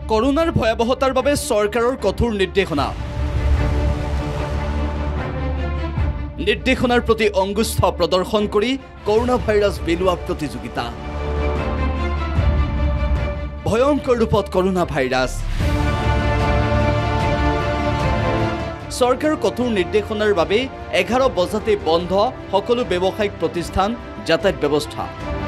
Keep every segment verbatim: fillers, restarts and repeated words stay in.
কৰোনাৰ ভয়াবহতাৰ বাবে চৰকাৰৰ কঠোৰ নিৰ্দেশনা নিৰ্দেশনাৰ প্ৰতি অংগুষ্ঠ প্ৰদৰ্শন কৰি কৰোনা ভাইৰাছ বিলোৱা প্ৰতিযোগিতা ভয়ংকৰ ৰূপত কৰোনা ভাইৰাছ চৰকাৰৰ কঠোৰ নিৰ্দেশনাৰ বাবে এঘাৰ বজাতে বন্ধ সকলো ব্যৱসায়িক প্ৰতিষ্ঠান যাতায়াত ব্যৱস্থা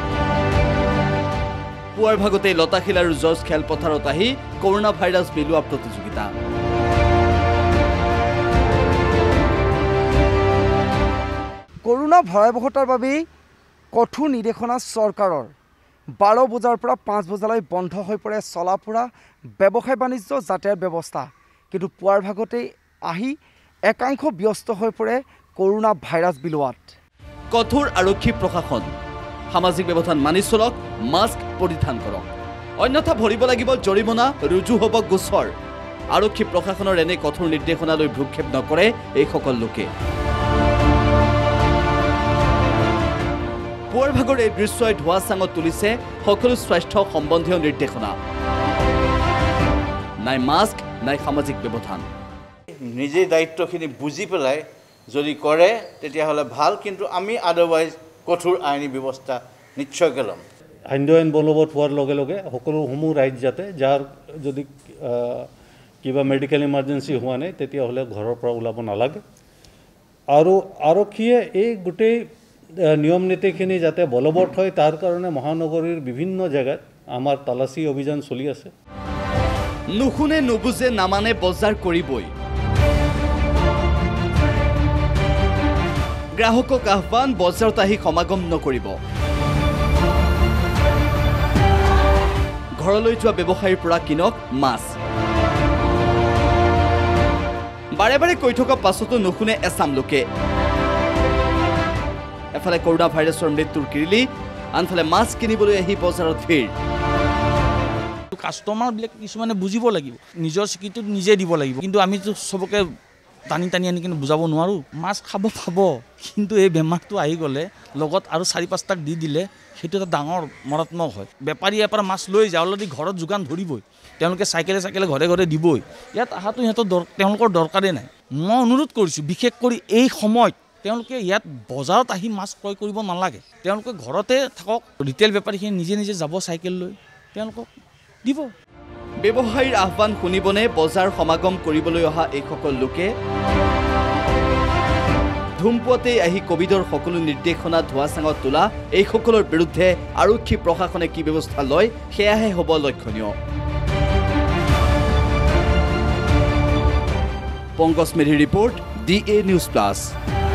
পুৱাৰ ভাগতে লতাশিল আৰু জজ খেলপথাৰত আহি কৰোনা ভাইৰাছ বিলোৱা প্ৰতিযোগিতা কৰোনা ভয়াবহতাৰ বাবে কঠোৰ নিৰ্দেশনা চৰকাৰৰ বাৰ বজাৰ পৰা পাঁচ বজালৈ বন্ধ হৈ পৰে চলাফুৰা ব্যৱসায় বাণিজ্য যাতায়াত ব্যৱস্থা কিন্তু পুৱাৰ ভাগতে আহি একাংশ ব্যস্ত হৈ পৰে কৰোনা ভাইৰাছ বিলোৱাত কঠোৰ আৰক্ষী প্ৰশাসন সামাজিক ব্যৱধান মানি চলক মাস্ক পৰিধান কৰক অন্যথা ভৰিব লাগিব জৰিমনা ৰুজু হ'ব গোচৰ আৰক্ষী প্ৰশাসনৰ এনে কঠোৰ নিৰ্দেশনালৈ ভ্ৰক্ষেপ নকৰে এই সকল লোকে পুৱাৰ ভাগৰ এই দৃশ্যই ধোৱা চাঙত তুলিছে সকলো স্বাস্থ্য সম্বন্ধীয় নিৰ্দেশনা নাই মাস্ক নাই সামাজিক ব্যৱধান নিজে দায়িত্বখিনি বুজি পেলাই যদি কৰে তেতিয়াহ'লে ভাল কিন্তু আমি আদাৰৱাইজ কঠোৰ আইনী ব্যৱস্থা নিশ্চয়কৈ ল'ম আইন আইন বলবৎ হোৱাৰ লগে লগে সকলোসমূহ ৰাইজ যাতে যাৰ যদি কিবা মেডিকেল ইমাৰ্জেঞ্চি হোৱা নাই তেতিয়াহ'লে ঘৰৰ পৰা ওলাব নালাগে আৰু আৰক্ষীয়ে এই গোটেই নিয়ম নীতিখিনি যাতে বলবৎ হয় তাৰ কাৰণে মহানগৰীৰ বিভিন্ন জেগাত আমাৰ তালাচী অভিযান চলি আছে নুশুনে নুবুজে নামানে বজাৰ কৰিবই গ্ৰাহকক আহ্বান বজাৰত আহি সমাগম নকৰিব ঘৰলৈ যোৱা ব্যৱসায়ীৰ পৰা কিনক মাছ বাৰে বাৰে কৈ থকা পাছতো নুশুনে এচাম লোকে এফালে কৰোনা ভাইৰাছৰ মৃত্যুৰ কিৰিলি আনফালে মাছ কিনিবলৈ আহি বজাৰত ভিৰ কাষ্টমাৰবিলাক কিছুমানে বুজিব লাগিব নিজৰ স্বীকৃতি নিজে দিব লাগিব কিন্তু আমিতো সবকে টানি টানি আনি কিন্তু বুজাব নোৱাৰোঁ মাছ খাব পাব কিন্তু এই বেমাৰটো আহি গ'লে লগত আৰু চাৰি পাঁচটাক দি দিলে সেইটো এটা ডাঙৰ মাৰাত্মক হয় বেপাৰীয়ে এপাৰ মাছ লৈ যায় অলৰেডি ঘৰত যোগান ধৰিবই তেওঁলোকে চাইকেলে চাইকেলে ঘৰে ঘৰে দিবই ইয়াত অহাটো সিহঁতৰ তেওঁলোকৰ দৰকাৰেই নাই মই অনুৰোধ কৰিছোঁ বিশেষ কৰি এই সময়ত তেওঁলোকে ইয়াত বজাৰত আহি মাছ ক্ৰয় কৰিব নালাগে তেওঁলোকে ঘৰতে থাকক ৰিটেইল বেপাৰীখিনি নিজে নিজে যাব চাইকেল লৈ তেওঁলোকক দিব ব্যৱসায়ীৰ আহ্বান শুনিবনে বজাৰ সমাগম কৰিবলৈ অহা এইসকল লোকে ধুমপুৱাতেই আহি কোভিডৰ সকলো নিৰ্দেশনা ধোৱা চাঙত তোলা এইসকলৰ বিৰুদ্ধে আৰক্ষী প্ৰশাসনে কি ব্যৱস্থা লয় সেয়াহে হ'ব লক্ষণীয় পংকজ মেধিৰ report D A news plus.